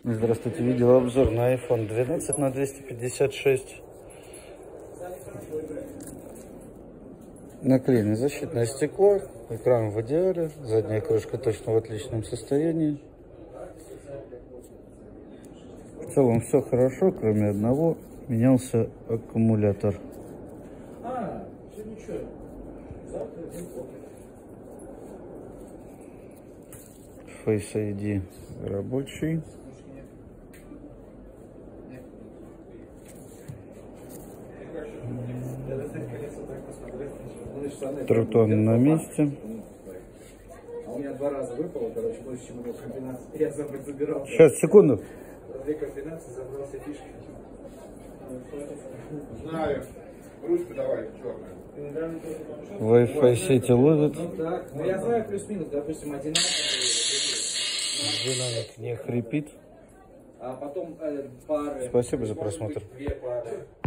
Здравствуйте, видеообзор на iPhone 12 на 256. Наклеено защитное стекло, экран в идеале, задняя крышка точно в отличном состоянии. В целом все хорошо, кроме одного, менялся аккумулятор. Face ID рабочий. Трутон на месте. У меня 2 раза выпало, короче, больше, чем у него комбинаций. Я забирал. Сейчас, секунду. 2 комбинации, забрал все фишки. Знаю. Ручку давай, черную. Wi-Fi сети ловит. Ну так, ну я знаю плюс-минус, допустим, одинаковые. Динамик не хрипит. А потом пары. Спасибо за просмотр. 2 пары.